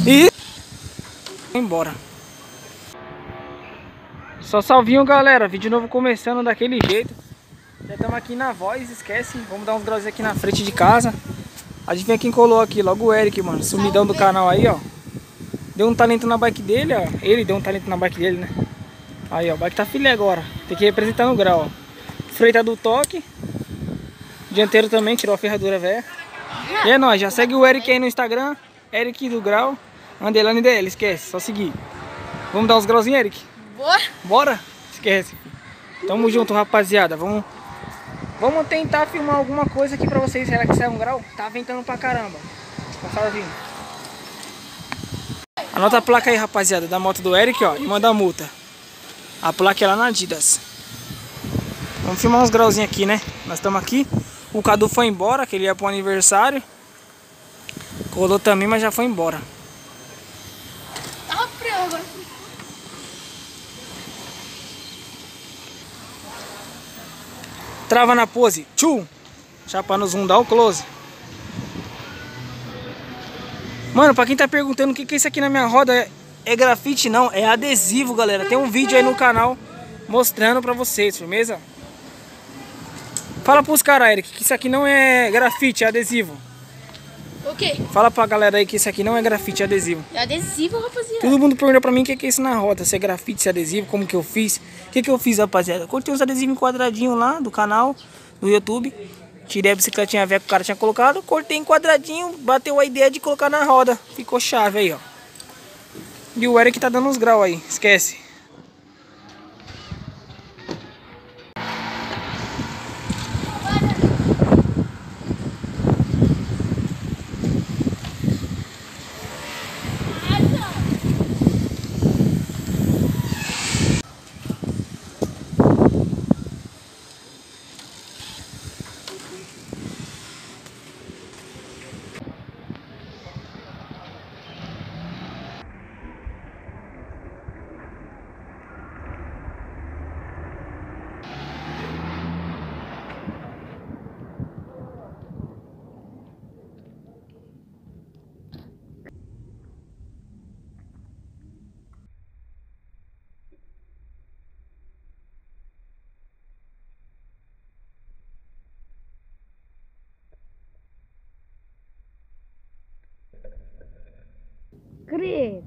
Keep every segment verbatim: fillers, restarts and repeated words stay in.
E... embora. Só salvinho, galera. Vídeo novo começando daquele jeito. Já estamos aqui na Voz, esquece. Vamos dar uns graus aqui na frente de casa. Adivinha quem colou aqui? Logo o Eric, mano. Sumidão do canal aí, ó. Deu um talento na bike dele, ó. Ele deu um talento na bike dele, né? Aí, ó. A bike tá filé agora. Tem que representar no grau, ó. Freio tá do toque. Dianteiro também, tirou a ferradura velha. E é nóis. Já segue o Eric aí no Instagram. Eric do Grau. Underline dele, esquece. Só seguir. Vamos dar uns grauzinhos, Eric? Bora? Bora? Esquece. Tamo junto, rapaziada. Vamos, vamos tentar filmar alguma coisa aqui pra vocês. Será que sai um grau? Tá ventando pra caramba. Tá vindo. Anota a placa aí, rapaziada, da moto do Eric, ó. E manda a multa. A placa é lá na Adidas. Vamos filmar uns grauzinhos aqui, né? Nós estamos aqui. O Cadu foi embora, que ele ia pro aniversário. Colou também, mas já foi embora. Tava frio agora. Trava na pose. Tchum! Chapa no zoom, dá o close. Mano, pra quem tá perguntando o que que é isso aqui na minha roda, é, é grafite não, é adesivo, galera. Tem um vídeo aí no canal mostrando pra vocês, firmeza? Fala pros caras, Eric, que isso aqui não é grafite, é adesivo. O quê? Fala pra galera aí que isso aqui não é grafite, é adesivo. É adesivo, rapaziada. Todo mundo perguntou pra mim o que que é isso na roda, se é grafite, se é adesivo, como que eu fiz. O que que eu fiz, rapaziada? Cortei uns adesivos em quadradinho lá do canal, do YouTube. Tirei a bicicletinha velha que o cara tinha colocado, cortei em quadradinho, bateu a ideia de colocar na roda. Ficou chave aí, ó. E o Eric tá dando uns graus aí, esquece. Credo.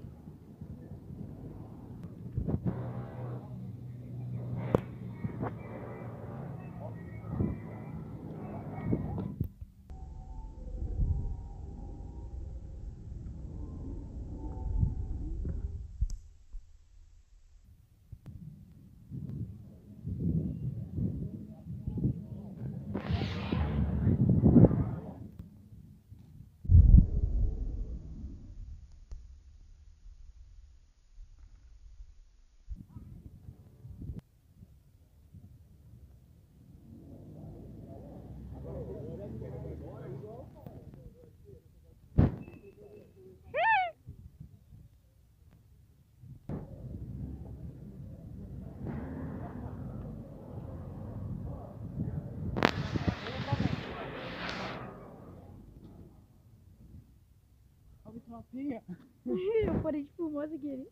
Eu parei de filmar sem querer.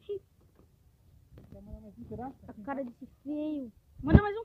A cara desse feio. Manda mais um.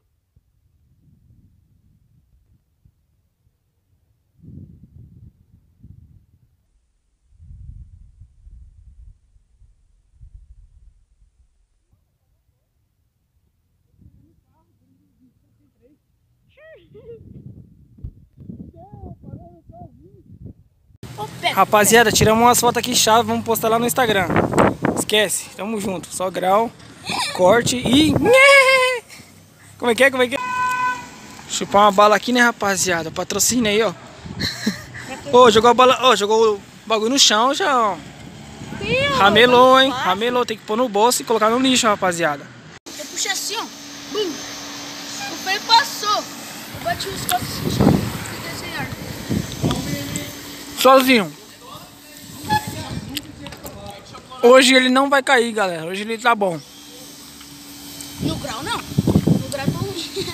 Rapaziada, tiramos umas fotos aqui chave, vamos postar lá no Instagram. Esquece, tamo junto. Só grau, corte e... Como é que é? Como é que é? Chupar uma bala aqui, né, rapaziada? Patrocínio aí, ó. Ô, oh, jogou a bala... Ó, oh, jogou o bagulho no chão já, ó. Ramelou, hein? Ramelou, tem que pôr no bolso e colocar no lixo, rapaziada. Eu puxei assim, ó. Bum. O freio passou. Eu bati os costas assim, só. Sozinho. Hoje ele não vai cair, galera. Hoje ele tá bom. No grau não. No grau tá ruim.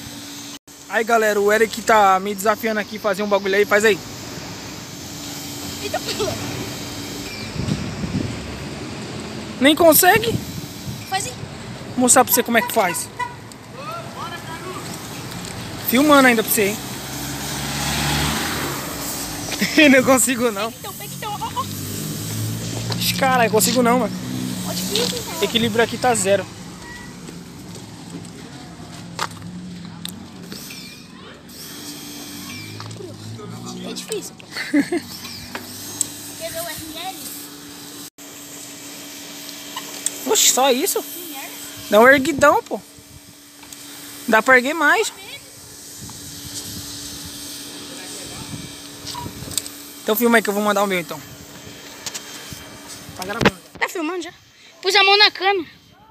Aí, galera, o Eric tá me desafiando aqui fazer um bagulho aí. Faz aí. Eita, pula. Nem consegue? Faz aí. Vou mostrar pra você como é que faz. Filmando ainda pra você, hein? Não consigo não. Então, pega então, ó, ó. Ixi, caralho, consigo não, mano. Ó, difícil, então. Equilíbrio aqui tá zero. É difícil, pô. Quer ver o R L? Oxe, só isso? Sim, R. Dá um erguidão, pô. Dá pra erguer mais. Então filma aí que eu vou mandar o meu então. Tá gravando. Tá filmando já? Pus a mão na câmera.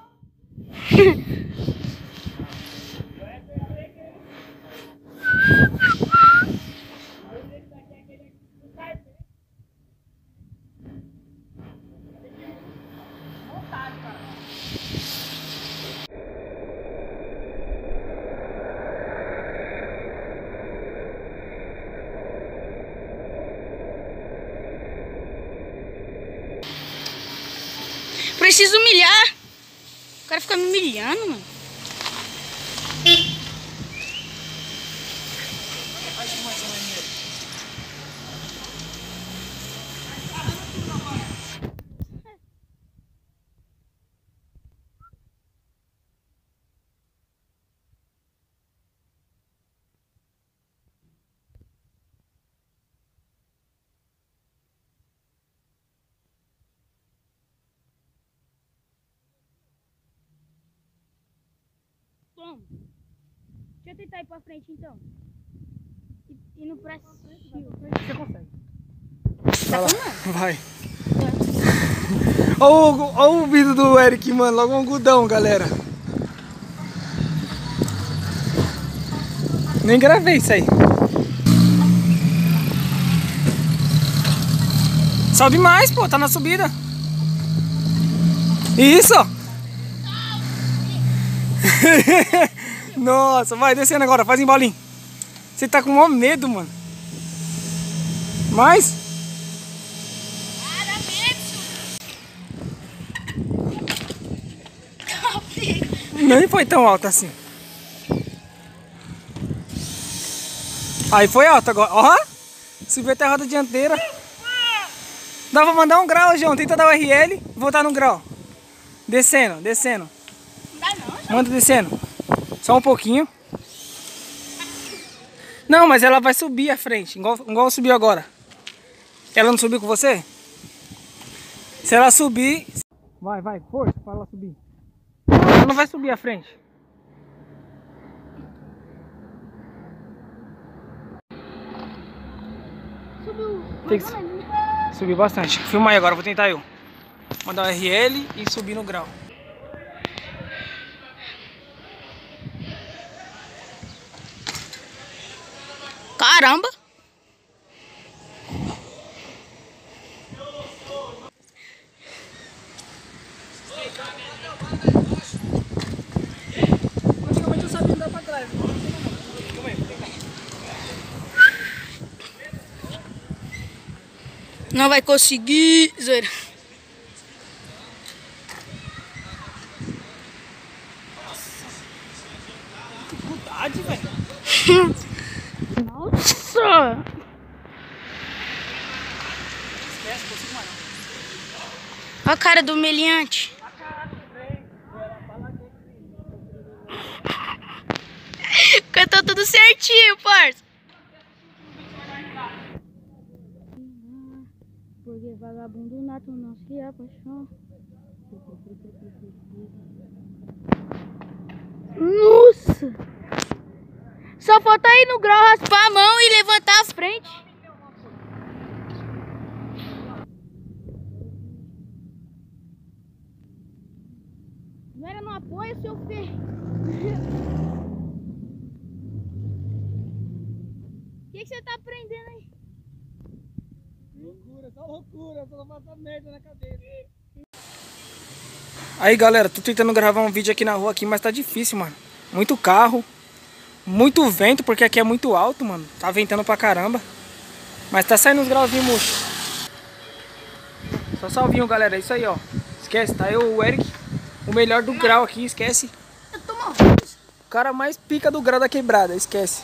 Preciso humilhar. O cara fica me humilhando, mano. Bom, deixa eu tentar ir pra frente então. E, indo pra cima. Você consegue. Tá Vai, filmando? vai. Olha o, olha o vídeo do Eric, mano. Logo um algodão, galera. Nem gravei isso aí. Sobe mais, pô. Tá na subida. Isso. Nossa, vai descendo agora. Faz embolinho. Você tá com o maior medo, mano. Mais? Nem foi tão alto assim. Aí foi alto agora. Ó, subiu até a roda dianteira. Dá pra mandar um grau, João. Tenta dar o R L e voltar no grau. Descendo, descendo. Não dá não, João. Manda descendo. Só um pouquinho. Não, mas ela vai subir à frente. Igual, igual subiu agora. Ela não subiu com você? Se ela subir... Vai, vai, força para ela subir. Ela não vai subir à frente. Subiu. Tem que subir bastante. Filma aí agora, vou tentar eu. Mandar um R L e subir no grau. Caramba! Antigamente eu sabia andar pra trás. Não vai conseguir, zoeira. Dificuldade, velho. Nossa! Esquece, consigo mais. Olha a cara do meliante. Cantou tudo certinho, parça. Porque vagabundo nato não se apaixona. Nossa! Só falta ir no grau, raspar a mão e levantar a frente. Não era no apoio, seu filho. O que, que você tá aprendendo aí? Loucura, só loucura, só passa merda na cabeça. Aí galera, tô tentando gravar um vídeo aqui na rua aqui, mas tá difícil, mano. Muito carro, muito vento, porque aqui é muito alto, mano. Tá ventando pra caramba. Mas tá saindo uns grauzinhos murchos. Só salvinho, galera. É isso aí, ó. Esquece, tá eu, o Eric, o melhor do grau aqui, esquece. Eu tô morrendo. O cara mais pica do grau da quebrada, esquece.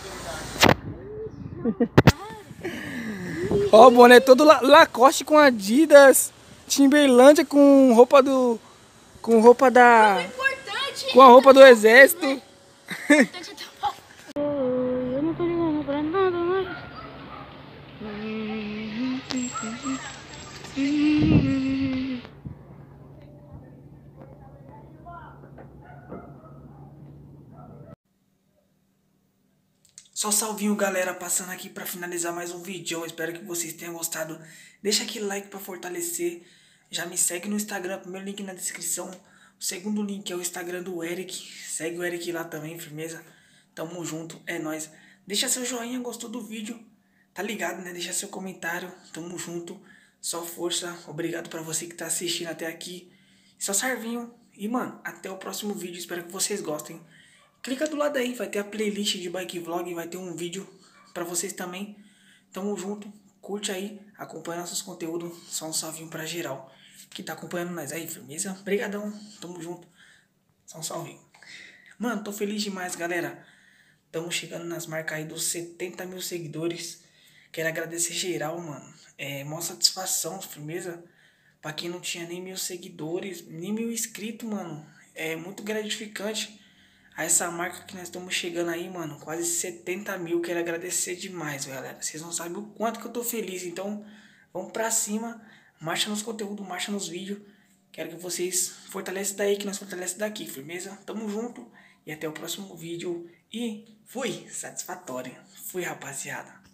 Ó, o boné todo la Lacoste com Adidas, Timberlândia com roupa do... Com roupa da... Importante. Com a roupa do exército. Importante é tapar. Eu não tô ligando pra nada mais. Só salvinho, galera, passando aqui pra finalizar mais um vídeo. Espero que vocês tenham gostado. Deixa aquele like pra fortalecer. Já me segue no Instagram, primeiro link na descrição. O segundo link é o Instagram do Eric. Segue o Eric lá também, firmeza? Tamo junto, é nóis. Deixa seu joinha, gostou do vídeo? Tá ligado, né? Deixa seu comentário, tamo junto. Só força, obrigado pra você que tá assistindo até aqui. Só salvinho. E, mano, até o próximo vídeo, espero que vocês gostem. Clica do lado aí, vai ter a playlist de bike vlog, vai ter um vídeo pra vocês também. Tamo junto, curte aí, acompanha nossos conteúdos, só um salvinho pra geral que tá acompanhando nós aí, firmeza? Obrigadão, tamo junto, só um salvinho. Mano, tô feliz demais, galera. Tamo chegando nas marcas aí dos setenta mil seguidores. Quero agradecer geral, mano. É mó satisfação, firmeza? Pra quem não tinha nem mil seguidores, nem mil inscritos, mano. É muito gratificante a essa marca que nós estamos chegando aí, mano, quase setenta mil, quero agradecer demais, galera, vocês não sabem o quanto que eu tô feliz, então vamos pra cima, marcha nos conteúdos, marcha nos vídeos, quero que vocês fortaleçam daí, que nós fortalecemos daqui, firmeza? Tamo junto, e até o próximo vídeo, e fui, satisfatório, fui, rapaziada.